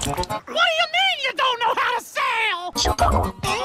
What do you mean you don't know how to sail? Csupo.